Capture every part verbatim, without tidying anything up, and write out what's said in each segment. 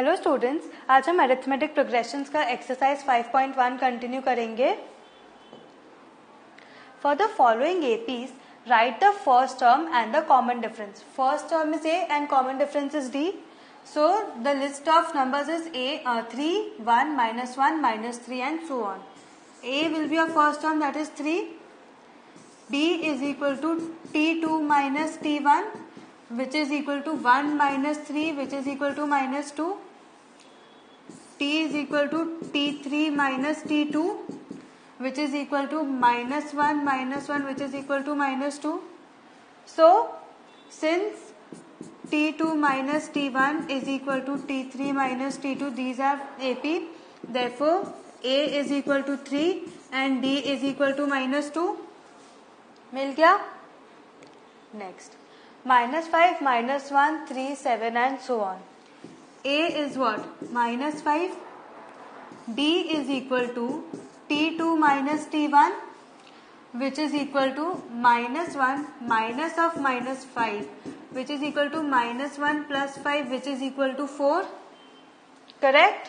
Hello students, आज हम arithmetic progressions का exercise five point one continue करेंगे. For the following APs write the first term and the common difference. First term is A and common difference is D. So the list of numbers is a uh, three, one, minus one, minus three and so on. A will be our first term, that is three. B is equal to T two minus T one, which is equal to one minus three, which is equal to minus two. T is equal to T three minus T two, which is equal to minus one minus one, which is equal to minus two. So since T two minus T one is equal to T three minus T two, these are A P. Therefore, A is equal to three and D is equal to minus two. मिल गया? Next, minus five, minus one, three, seven and so on. A is what? Minus five. B is equal to T two minus T one, which is equal to minus one minus of minus five, which is equal to minus one plus five, which is equal to four. Correct?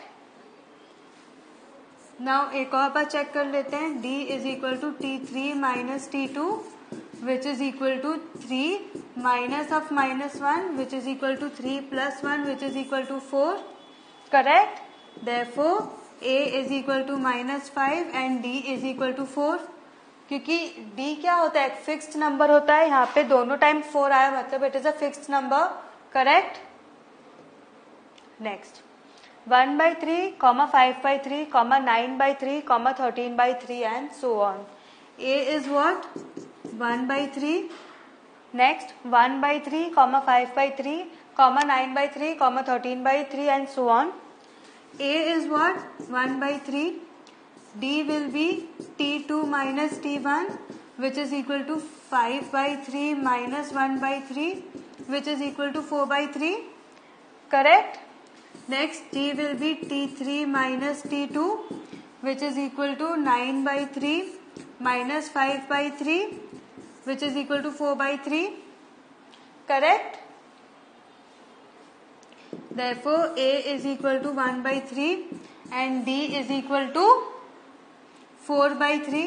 Now एक और बार check कर लेते हैं. D is equal to T three minus T two, which is equal to three minus of minus one, which is equal to three plus one, which is equal to four. Correct? Therefore, A is equal to minus five and D is equal to four. क्योंकि D क्या होता है? एक fixed number होता है. यहाँ पे दोनों टाइम फोर आया, मतलब it is a fixed number. Correct? Next, one by three comma five by three comma nine by three comma thirteen by three and so on. A is what? One by three. Next, one by three comma five by three comma nine by three comma thirteen by three and so on. A is what? One by three. D will be T two minus T one, which is equal to five by three minus one by three, which is equal to four by three. Correct? Next, D will be T three minus T two, which is equal to nine by three minus five by three, which is equal to four by three. Correct? Therefore, A is equal to one by three and D is equal to four by three.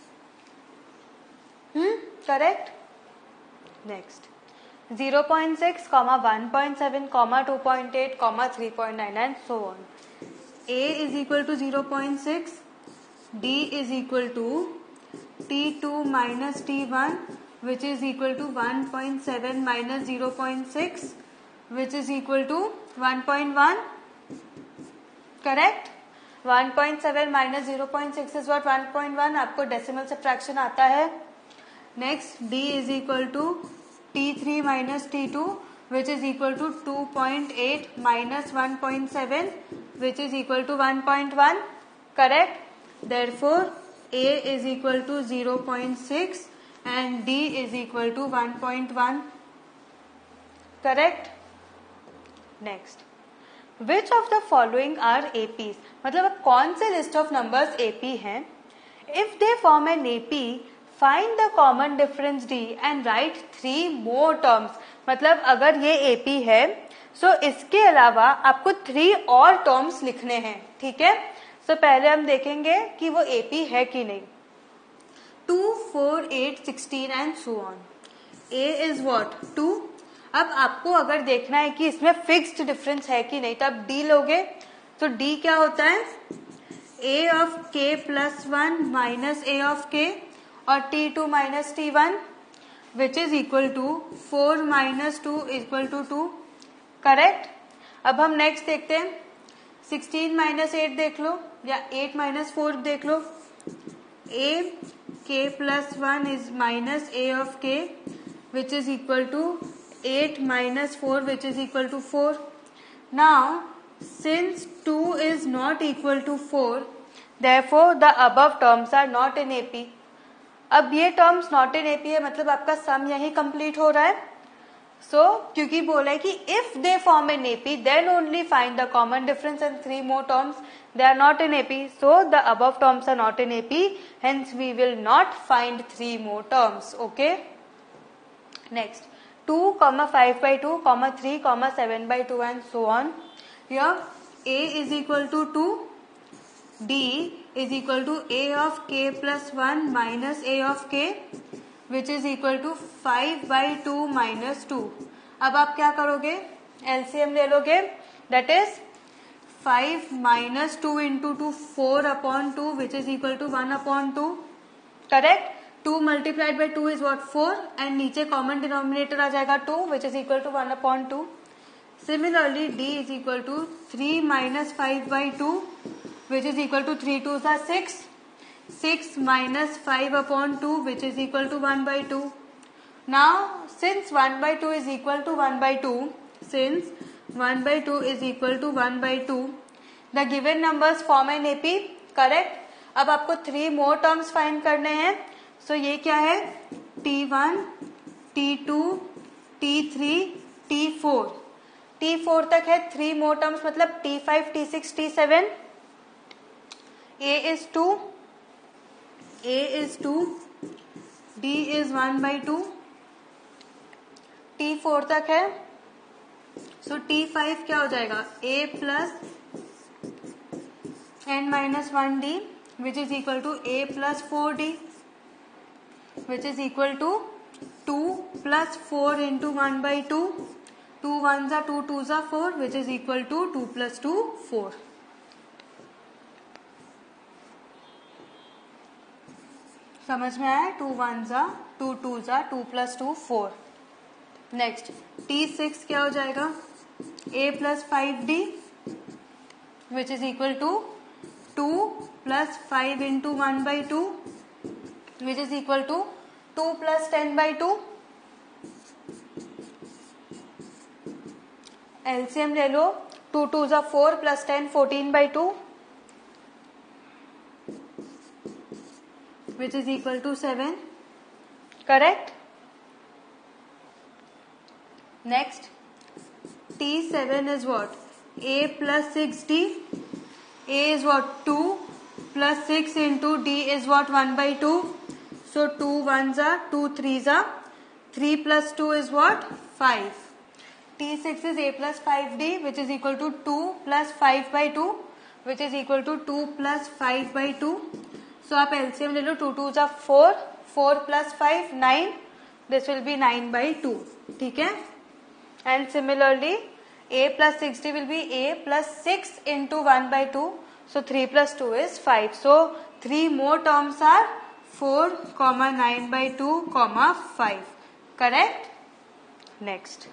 Hmm? Correct? Next, zero point six, one point seven, two point eight, three point nine and so on. A is equal to zero point six. D is equal to T two minus T one, which is equal to one point seven minus zero point six, which is equal to one point one. Correct? one point seven minus zero point six is what? one point one. आपको decimal subtraction आता है. Next, D is equal to T three minus T two, which is equal to two point eight minus one point seven, which is equal to one point one. Correct? Therefore, A is equal to zero point six and D is equal to one point one. Correct? Next, Which of the following are A Ps? मतलब अब कौन से list of numbers A P हैं? If they form an A P, find the common difference D and write three more terms. मतलब अगर ये A P है, so इसके अलावा आपको थ्री और टर्म्स लिखने हैं. ठीक है? so पहले हम देखेंगे कि वो A P है कि नहीं. Two, four, eight, sixteen and so on. A is what? Two. अब आपको अगर देखना है कि इसमें फिक्स्ड डिफरेंस है कि नहीं, तो आप D लोगे. तो D क्या होता है? A of K plus one minus A of K और T two minus T one, which is equal to four minus two equal to two. Correct? अब हम नेक्स्ट देखते हैं. सिक्सटीन माइनस एट देख लो या एट माइनस फोर देख लो. A K plus one is minus A of K, which is equal to eight minus four, which is equal to four. Now, since two is not equal to four, therefore the above terms are not in A P. अब ये terms not in A P है, मतलब आपका sum यही complete हो रहा है. So, क्योंकि बोला है कि if they form an A P, then only find the common difference and three more terms. They are not in A P, so the above terms are not in A P. Hence, we will not find three more terms. Okay? Next. Two, five by two, three, seven by two and so on. Here A is equal to two, D is equal to A of K plus one minus A of K, which is equal to five by two minus two. अब आप क्या करोगे, LCM ले लोगे, that is five minus two into two, four upon two, which is equal to one upon two. Correct? two multiplied by two is what? four, and नीचे common denominator आ जाएगा two, which is equal to one upon two. Similarly, D is equal to three minus five by two, which is equal to three twos are six. six minus five upon two, which is equal to one by two. Now, since one by two is equal to one by two, since one by two is equal to one by two, the given numbers form an A P, correct? अब आपको three more terms find करने हैं. So ये क्या है? T one, T two, T three, T four. T four तक है three more terms, मतलब T five, T six, T seven. A is two, A is two, D is one by two. T four तक है. So T five क्या हो जाएगा? A plus n minus one D, which is equal to A plus four D, which is equal to two plus four into one by two. two ones are two, twos are four, which is equal to two plus two, four. समझ में आया? two ones are two, twos are two plus two, four. Next, T six क्या हो जाएगा? A plus five D, which is equal to two plus five into one by two, which is equal to two plus ten by two. L C M ले लो. two twos are four plus ten, fourteen by two, which is equal to seven. Correct? Next, T seven is what? A plus six D. A is what? two plus six into D is what? one by two. So two ones are two, threes are three plus two is what? five. T six is A plus five D, which is equal to two plus five by two, which is equal to two plus five by two. So आप L C M ले लो. two twos are four, four plus five, nine. This will be nine by two. ठीक है? And similarly, A plus six D will be A plus six into one by two. So three plus two is five. So three more terms are four, nine by two, five. Correct? Next.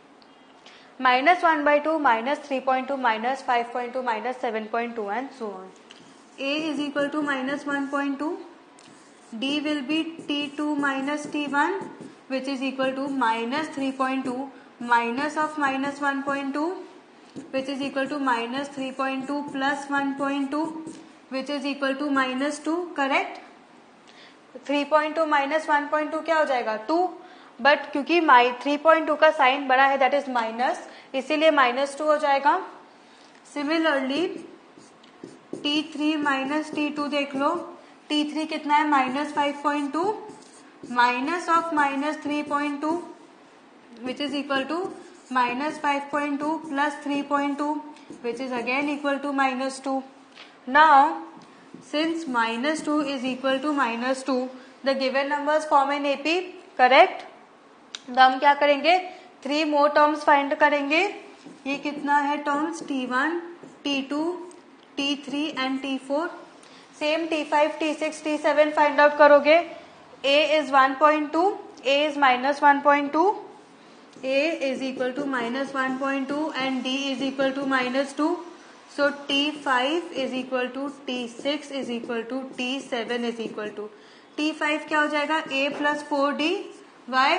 Minus one by two, minus three point two, minus five point two, minus seven point two, and so on. A is equal to minus one point two. D will be T two minus T one, which is equal to minus three point two, minus of minus one point two, which is equal to minus three point two plus one point two, which is equal to minus two. Correct? three point two minus one point two क्या हो जाएगा? two. But क्योंकि three point two का sign बड़ा है, that is minus, इसीलिए minus two हो जाएगा. Similarly T three minus T two देख लो. T three कितना है? Minus five point two, minus of minus three point two, which is equal to minus five point two plus three point two, which is again equal to minus two. Now, since minus two is equal to minus two, the given numbers form an A P, correct? तो हम क्या करेंगे? three more terms find करेंगे. ये कितना है terms? T one, T two, T three and T four. Same T five, T six, T seven find out करोगे. A is one point two, A is minus one point two. A is equal to minus one point two and D is equal to minus two. So T five is equal to T six is equal to T seven is equal to T five क्या हो जाएगा? A plus four D. Why?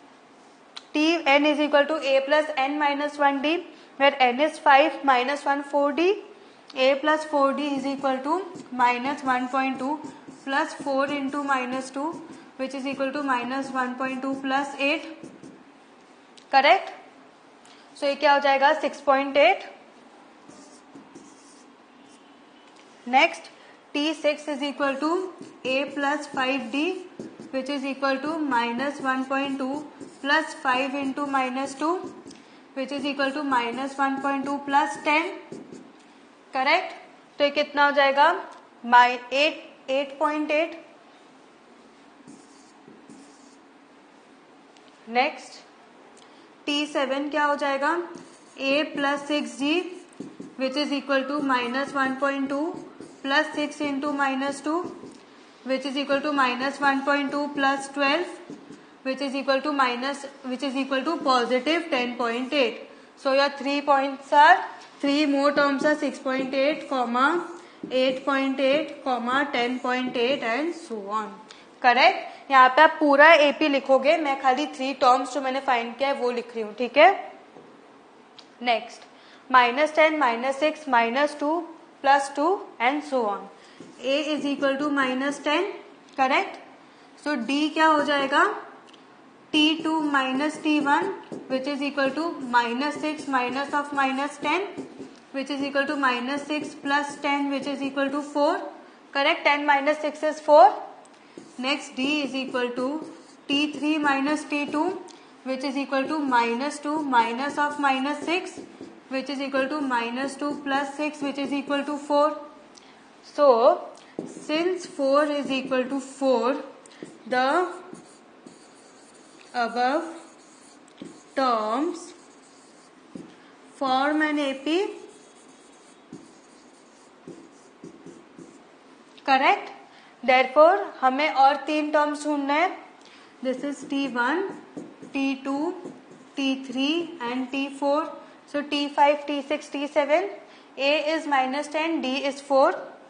T n is equal to A plus n minus one D, where n is five minus one, four D. A plus four D is equal to minus one point two plus four into minus two, which is equal to minus one point two plus eight. Correct? So ये क्या हो जाएगा? Six point eight. Next, T six is equal to A plus five D, which is equal to minus one point two plus five into minus two, which is equal to minus one point two plus ten, correct. तो ये कितना हो जाएगा, my eight eight point eight. Next T seven क्या हो जाएगा, A plus six G which is equal to minus one point two plus six into minus two which is equal to minus one point two plus twelve which is equal to minus which is equal to positive ten point eight. So your three points are, three more terms are six point eight, comma eight point eight, comma ten point eight and so on. Correct. यहाँ पे आप पूरा AP लिखोगे, मैं खाली three terms जो मैंने find किया है वो लिख रही हूँ, ठीक है. Next minus ten, minus six, minus two, plus two and so on. A is equal to minus ten, correct. So D क्या हो जाएगा, T two minus T one which is equal to minus six minus of minus ten which is equal to minus six plus ten which is equal to four, correct. ten minus six is four. Next D is equal to T three minus T two which is equal to minus two minus of minus six which is equal to minus two plus six which is equal to four. So since four is equal to four, the above terms form an A P, correct. Therefore हमें और तीन terms ढूंढने हैं. This is T one, T two, T three and T four. So T five, T six, T seven. A is minus ten, D is four.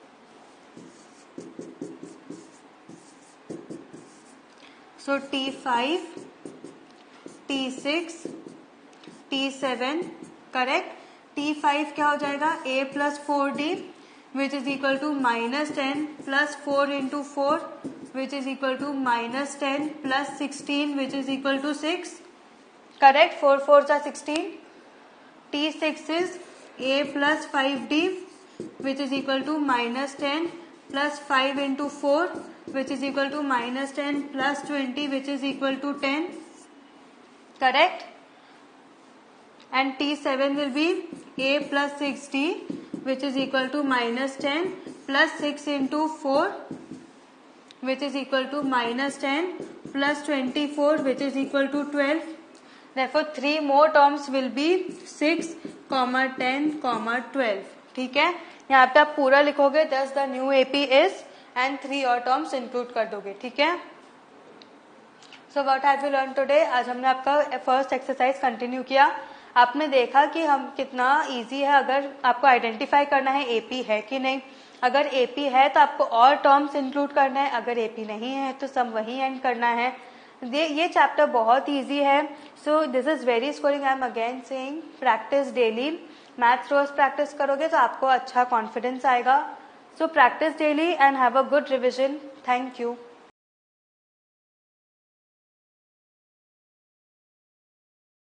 So T five, T six, T seven, correct. T five क्या हो जाएगा, A plus four D which is equal to minus ten plus four into four which is equal to minus ten plus sixteen which is equal to six, correct. Four four जा sixteen. T six is A plus five D which is equal to minus ten plus five into four which is equal to minus ten plus twenty which is equal to ten, correct. And T seven will be A plus six D which is equal to minus ten plus six into four which is equal to minus ten plus twenty-four which is equal to twelve. Therefore three more terms will be six, ten, twelve. ठीक है. यहाँ पे आप पूरा लिखोगे, thus the new A P is, and three और terms include कर दोगे, ठीक है. So what have you learn today. आज हमने आपका फर्स्ट एक्सरसाइज कंटिन्यू किया. आपने देखा कि हम कितना इजी है अगर आपको आइडेंटिफाई करना है एपी है कि नहीं. अगर एपी है तो आपको और टर्म्स इंक्लूड करना है, अगर एपी नहीं है तो सब वही एंड करना है. ये ये चैप्टर बहुत इजी है. So this is very scoring. I am again saying practice daily. Maths रोज प्रैक्टिस करोगे तो आपको अच्छा कॉन्फिडेंस आएगा. So practice daily and have a good revision. Thank you.